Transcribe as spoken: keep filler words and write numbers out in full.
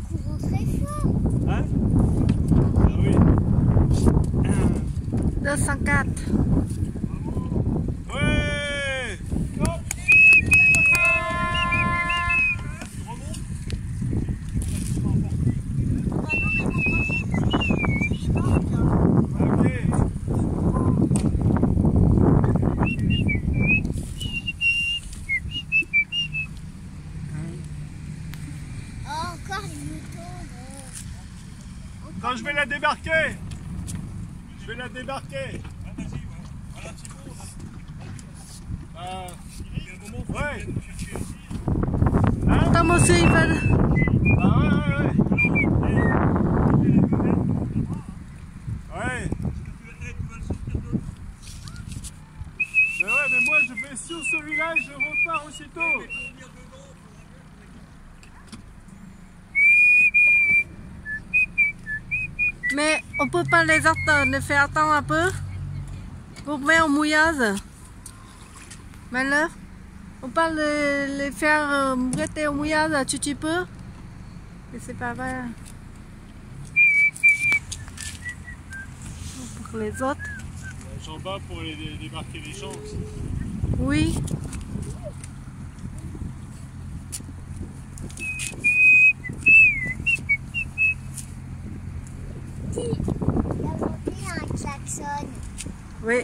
courant très fort. Hein? Ah oui. deux cent quatre. Ouais! Hop! Quand je vais la débarquer, je vais la débarquer. Ah, vas-y, ouais. Voilà, c'est bon, là. Euh, il y a un moment où ouais. Hein? Tom aussi, il fait... Ah ouais, ouais, ouais. Ouais. Mais ouais, mais moi je vais sur celui-là et je repars aussitôt. Mais on peut pas les, attendre, les faire attendre un peu pour mettre en mouillage. Mais là, on peut les, les faire euh, rester au mouillage un petit peu. Et c'est pas vrai. Pour les autres. J'en bats pour les débarquer les gens aussi. Oui. Il a monté un klaxon. Oui.